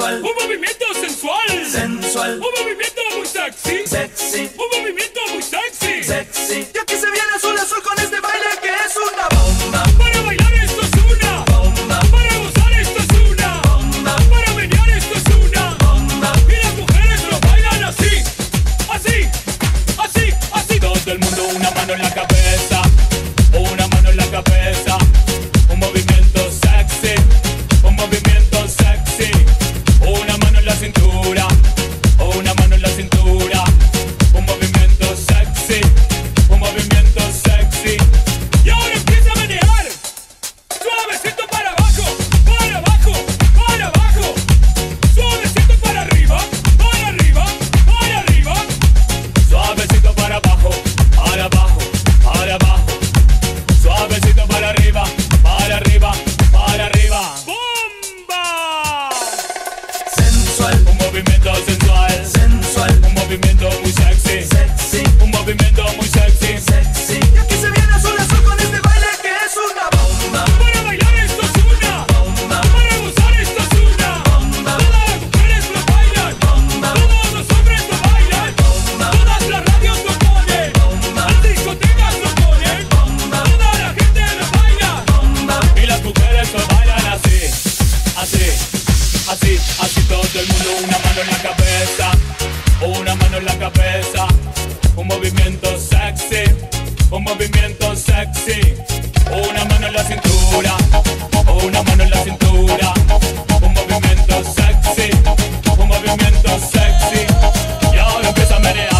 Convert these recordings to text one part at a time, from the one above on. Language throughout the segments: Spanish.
sensual, un movimiento sensual, sensual, un movimiento muy sexy, sexy, un movimiento muy sexy, sexy. Y aquí se viene azul azul con este baile que es una bomba. Para bailar esto es una bomba, para gozar esto es una bomba, para menear esto es una bomba. y las mujeres lo bailan así, así, así, así. Todo el mundo una mano en la cabeza, una mano en la cabeza, un movimiento sexy, un movimiento sexy, una mano en la cintura, una mano en la cintura, un movimiento sexy, un movimiento sexy. Y ahora empieza a menear, suavecito para abajo, para abajo, para abajo, suavecito para arriba, para arriba, para arriba, suavecito para abajo, para abajo, para abajo, suavecito para arriba, para arriba, para arriba. ¡Bomba! Sensual, Un movimiento sensual, sensual, un movimiento muy sexy, sexy, un movimiento muy sexy. sexy. Y aquí se viene azul azul con este baile que es una bomba. Para bailar esto es una Bomba, para gozar esto es una bomba, todas las mujeres lo bailan, bomba, todos los hombres lo bailan, bomba, todas las radios lo ponen, bomba, las discotecas lo ponen, bomba, toda la gente lo baila bomba. y las mujeres lo bailan así, así, así, así. Todo el mundo una mano en la cabeza, una mano en la cabeza, un movimiento sexy, un movimiento sexy, una mano en la cintura, una mano en la cintura, un movimiento sexy, un movimiento sexy. Y ahora empieza a menear.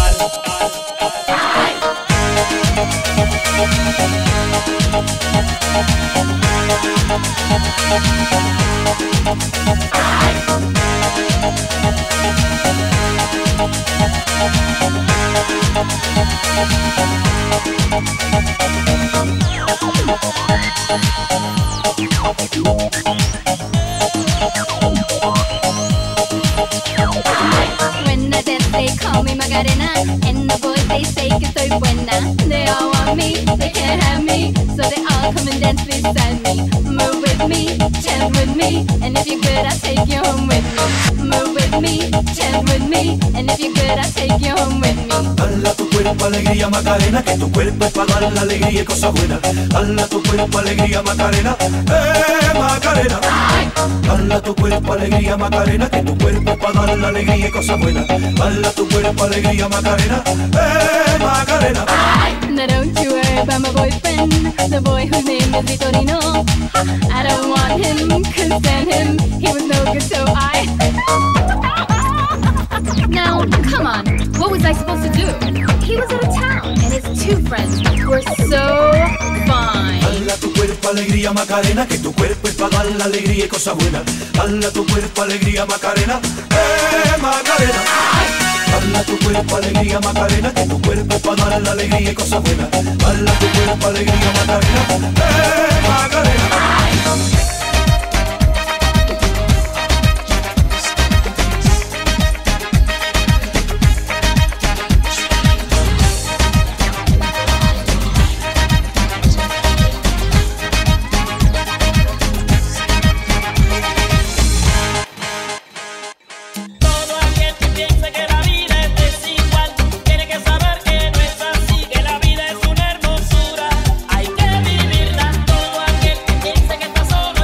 When I dance, they call me Macarena, and the boys they say que soy buena. They all want me, they can't have me, so they all come and dance beside me. Move with me, chant with me, and if you're good, I'll take you home with me. Move with me, chant with me, and if you're good, I'll take you home with me. Dala tu cuerpo alegría Macarena, que tu cuerpo es para dar la alegría y cosas buenas. Dala tu cuerpo alegría Macarena, Macarena. Dala tu cuerpo alegría Macarena, que tu cuerpo es para dar la alegría y cosas buenas. Dala tu cuerpo alegría Macarena, Macarena. Now don't you worry about my boyfriend, the boy whose name is Vitorino. I don't want him, couldn't stand him, he was no good, so I... Now, come on, what was I supposed to do? He was out of town, and his two friends were so fine. Dala tu cuerpo alegría Macarena, que tu cuerpo es para dar la alegría y cosas buenas. Dala tu cuerpo alegría Macarena, Macarena. Dala tu cuerpo alegría Macarena, que tu cuerpo es para dar la alegría y cosas buenas. Dala tu cuerpo alegría Macarena, Macarena. Todo aquel que piense que la vida es desigual tiene que saber que no es así, que la vida es una hermosura, hay que vivirla. Todo aquel que piense que está solo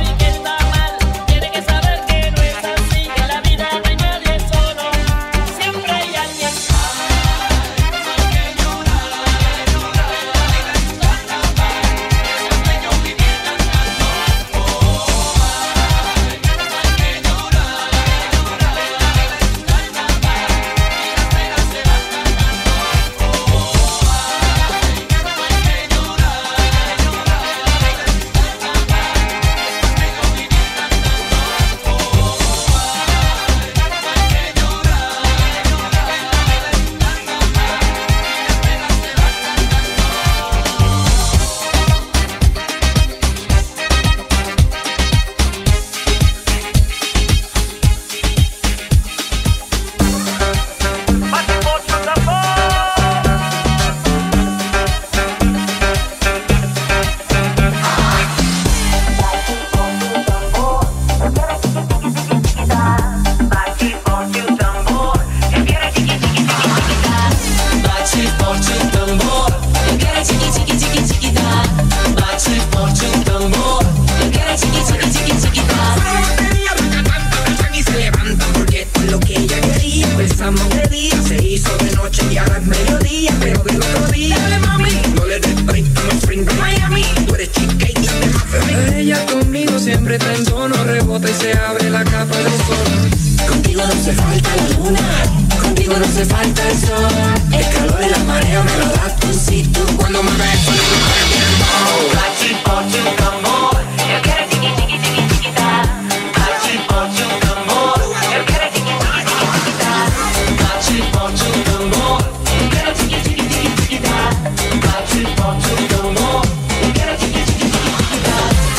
ahora es mediodía, pero del otro día. Dale, mami, no le des break, I'm a spring de Miami. Tú eres cheesecake, de más. Ella conmigo siempre está en tono, rebota y se abre la capa del sol. Contigo no hace falta la luna, contigo no hace falta el sol. El calor y la marea me lo das tú, si tú cuando me ves, cuando me ves tiempo. Cachipocho, tambor, yo quiero chiqui, chiqui, chiqui, chiquita. Cachipocho, tambor, yo quiero chiqui, chiqui, chiqui, chiquita. Cachipocho, tambor, yo quiero chiqui, chiqui, chiqui, chiquita. Cachipocho, tambor, yo quiero chiqui, chiqui, chiqui, chiquita.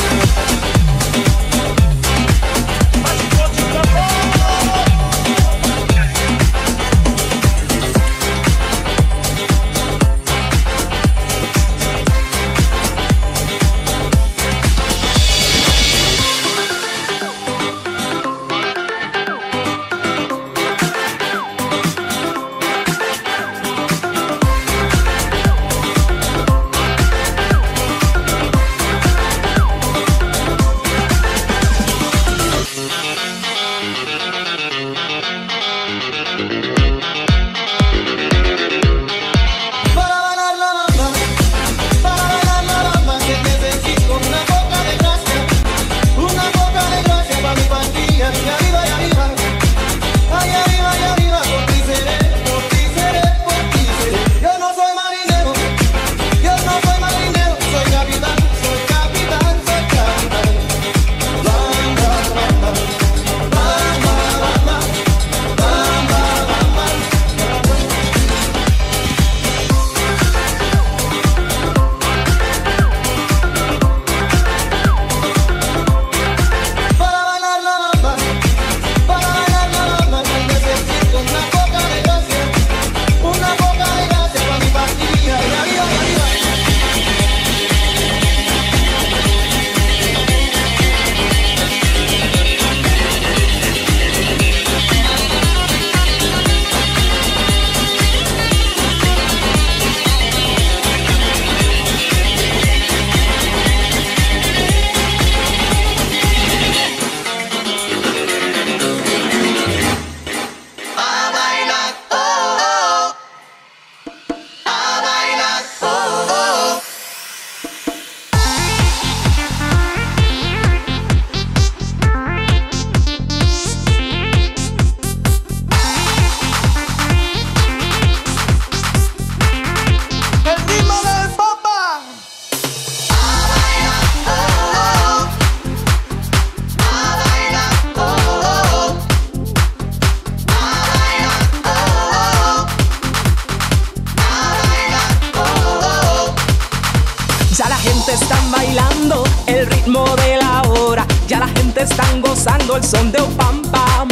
El son de pam pam,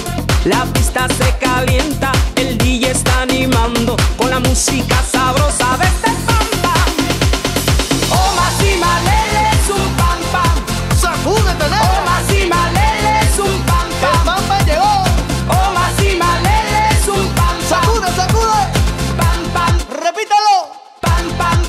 la pista se calienta, el DJ está animando con la música sabrosa de este pam pam. Oh Masima Lele es un pam pam, sacúdete, nena. Oh Masima Lele es un pam pam, el pam pam llegó. Oh Masima Lele es un pam pam, sacude, sacude, pam pam, repítelo, pam pam.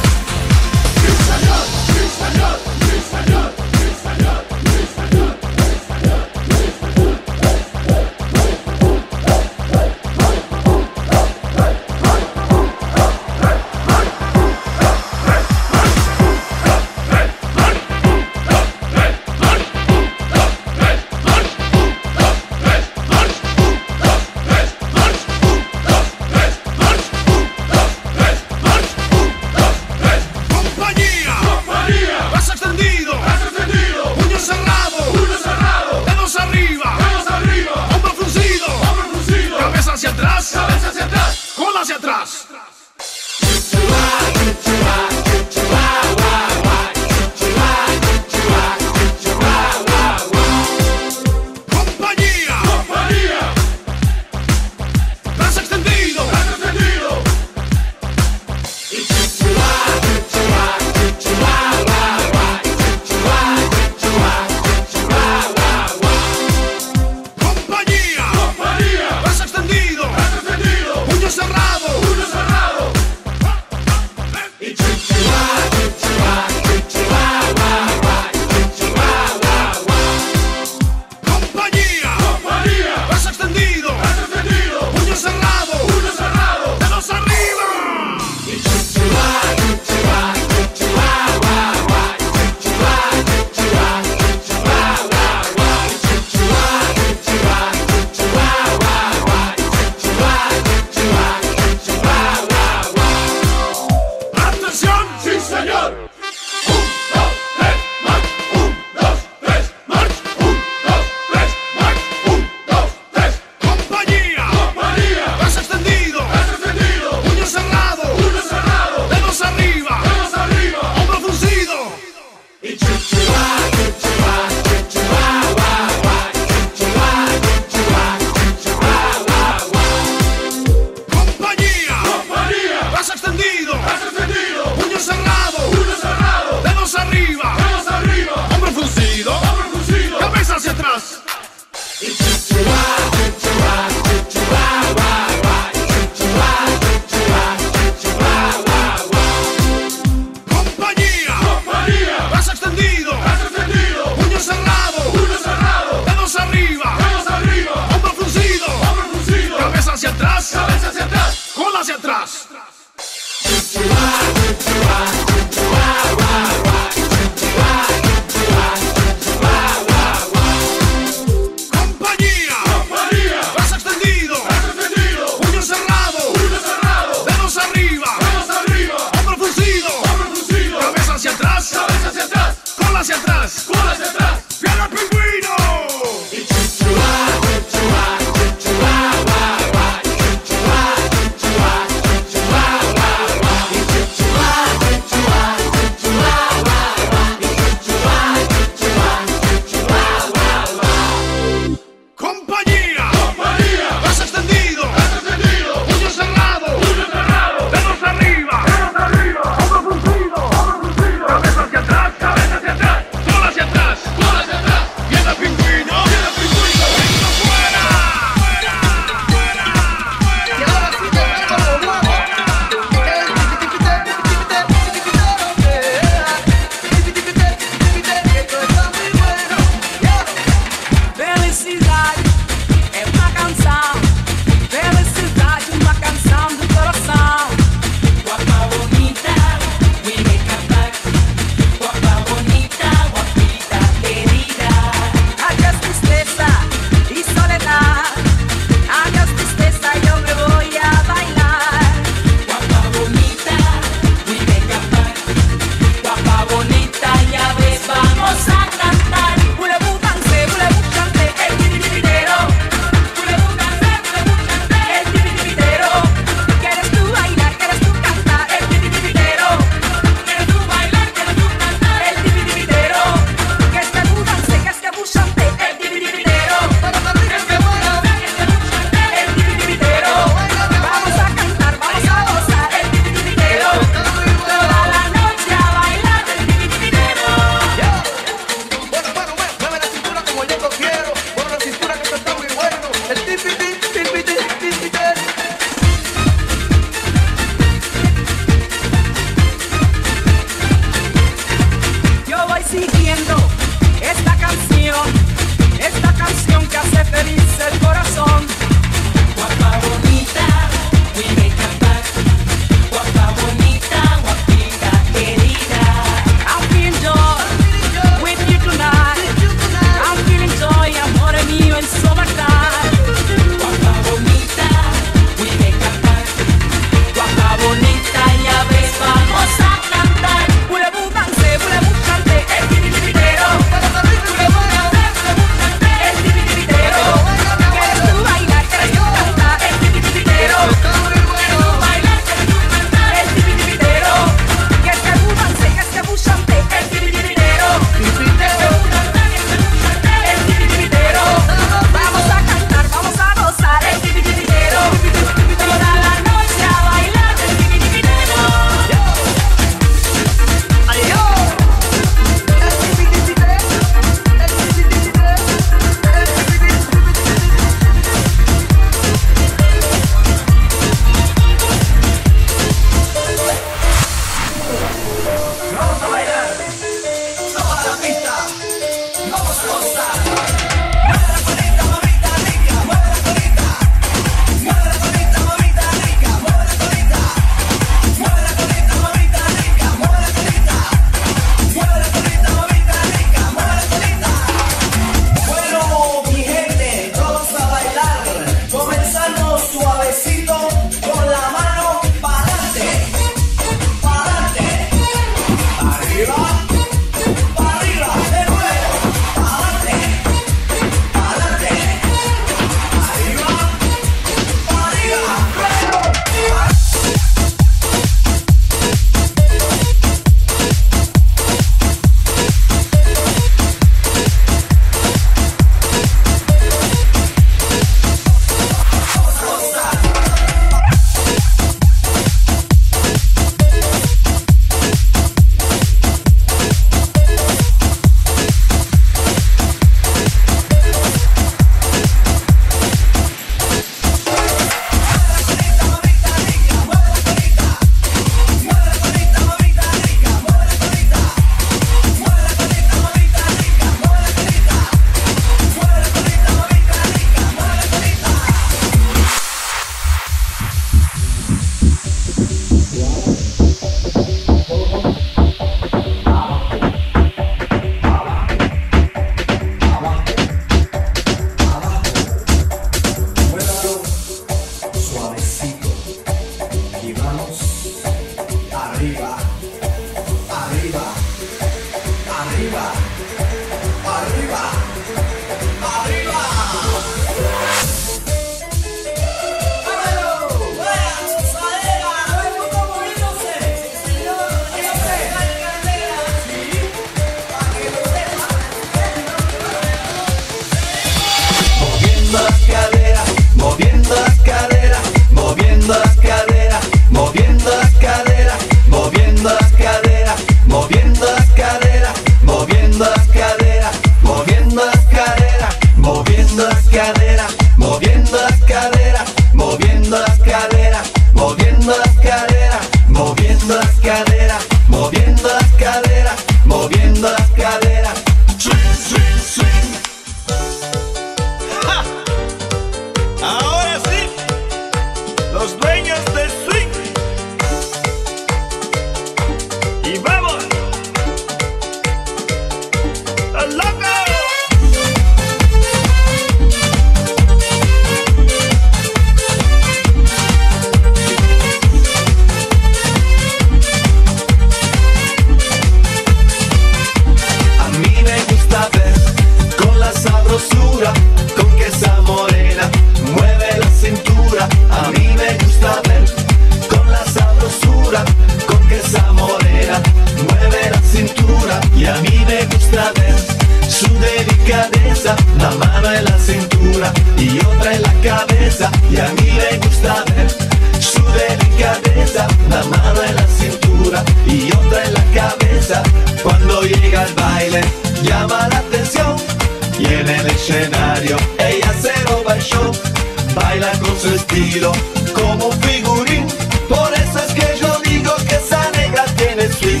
cabeza, la mano en la cintura y otra en la cabeza. Y a mí me gusta ver su delicadeza, la mano en la cintura y otra en la cabeza. Cuando llega el baile llama la atención y en el escenario ella se roba el show. Baila con su estilo como un figurín, por eso es que yo digo que esa negra tiene swing.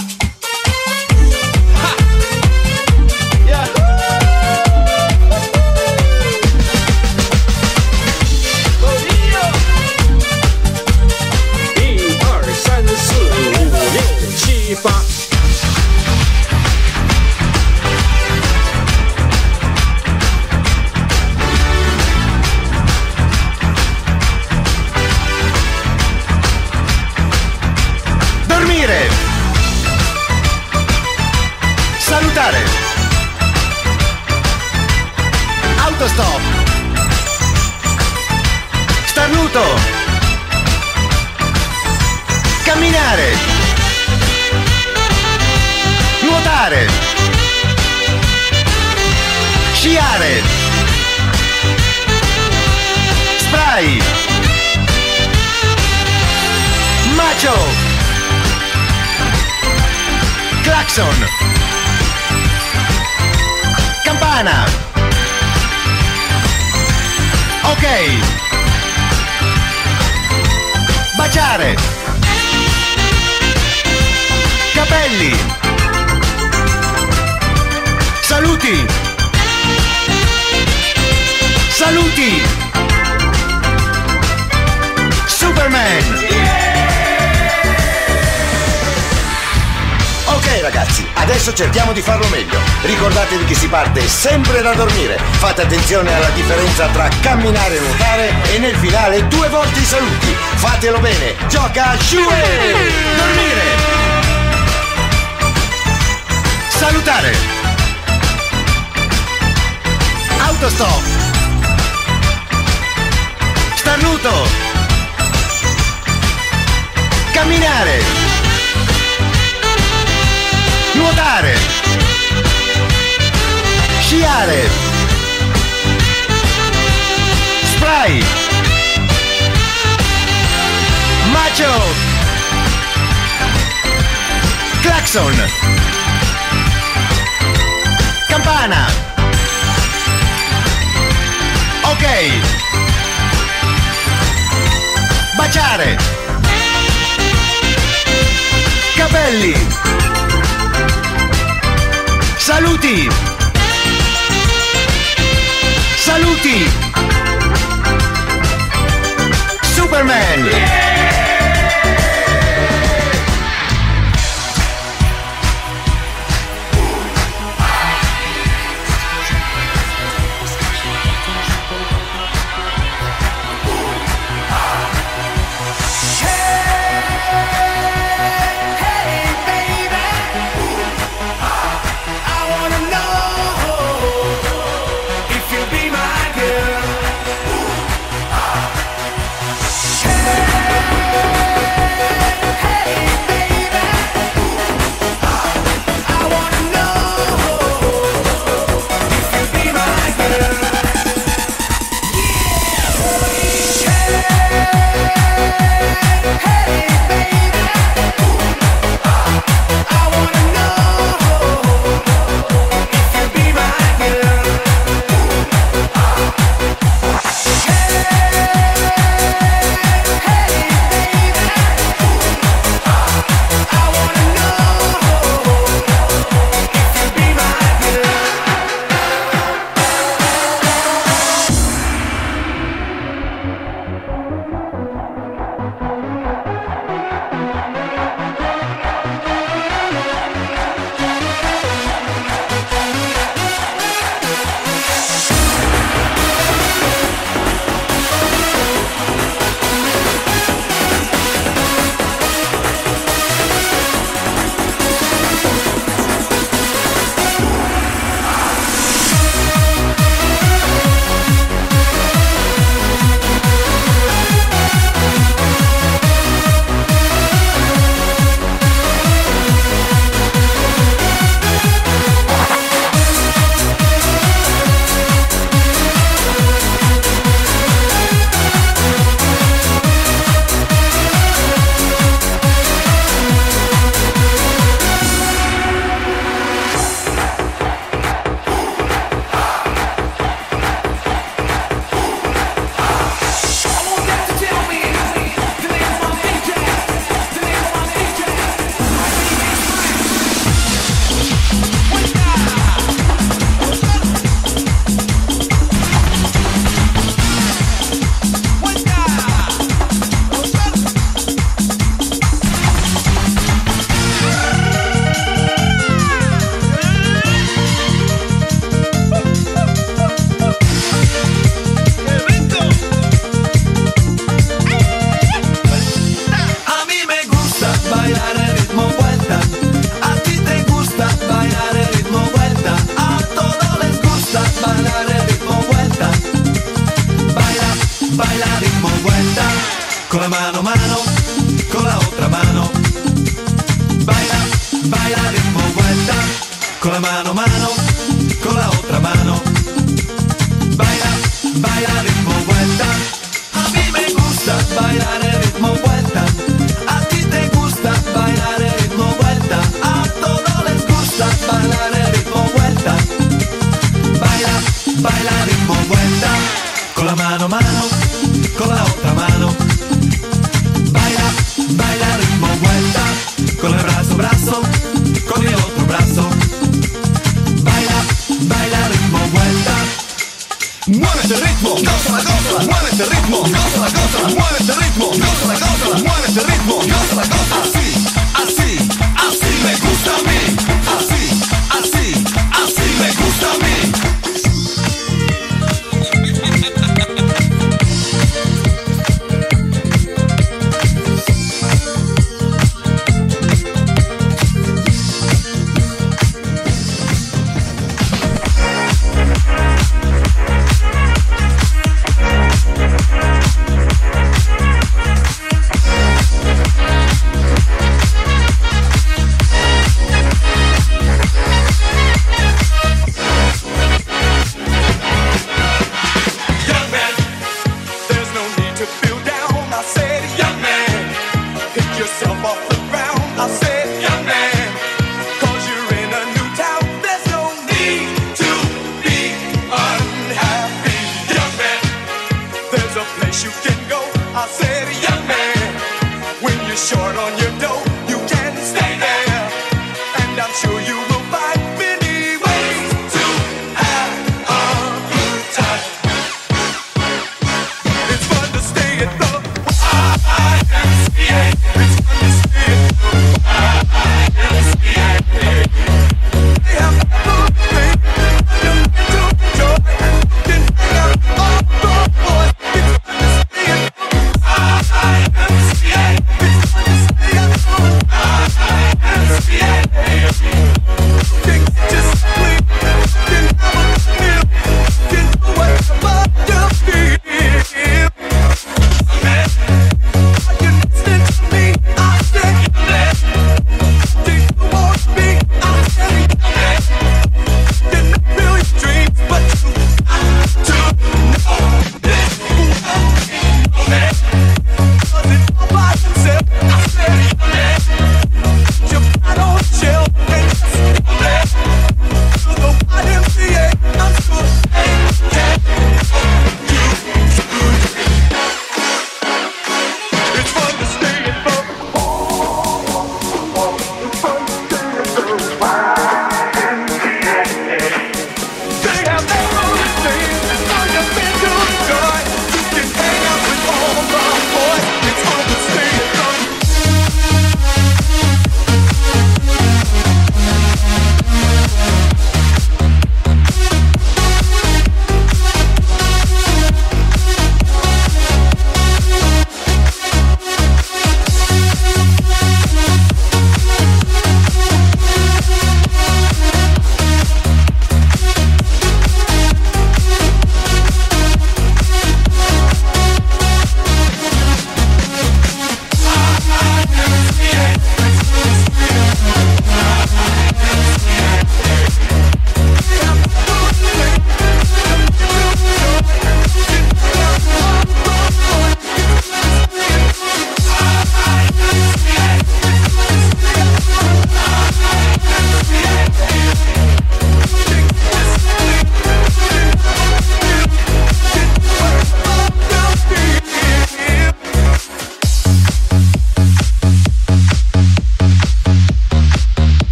Salutare. Autostop. Starnuto. Camminare. Nuotare. Sciare. Spray. Macho. Claxon. Campana. Ok. Baciare. Capelli. Saluti. Saluti. Superman. Ok ragazzi, adesso cerchiamo di farlo meglio. Ricordatevi che si parte sempre da dormire. Fate attenzione alla differenza tra camminare e nuotare e nel finale 2 volte i saluti. Fatelo bene, gioca a Shue! Dormire! Salutare. Autostop. Starnuto. Camminare. Nuotare. Sciare. Spray. Macho. Claxon. Campana. Ok. Baciare. Capelli. Saluti. Saluti. Superman. Hey! con la mano, mano, con la otra mano. Baila, baila ritmo vuelta, con la mano, mano, con la otra mano. Baila, baila ritmo vuelta. A mí me gusta bailar el ritmo vuelta. A ti te gusta bailar el ritmo vuelta. A todos les gusta bailar el ritmo vuelta. Baila, baila ritmo vuelta, con la mano, mano, con la otra mano. Baila, baila ritmo vuelta, con el brazo, brazo, con el otro brazo. Baila, baila ritmo vuelta. Mueve ese ritmo, gózala, gózala, mueve ese ritmo, gózala, gózala, mueve ese ritmo, gózala, gózala, mueve ese ritmo, gózala, gózala. Así, así, así me gusta a mí. Así, así, así me gusta a mí. You can go, I said, young man, when you're short on your dough.